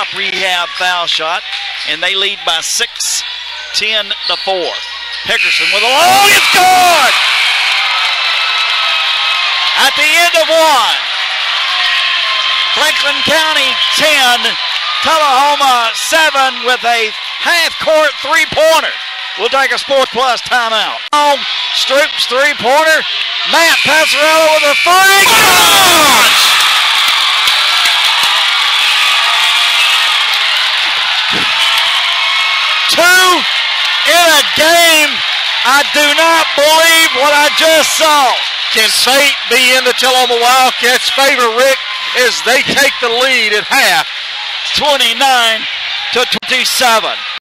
top rehab foul shot, and they lead by 6, 10-4. Hickerson with a long, it's good! At the end of one, Franklin County 10, Tullahoma 7 with a half-court three-pointer. We'll take a Sports Plus timeout. Stoops three-pointer. Matt Passarello with a three. Gosh! Two in a game. I do not believe what I just saw. Can fate be in the Tullahoma Wildcats' favor, Rick, as they take the lead at half? 29-27.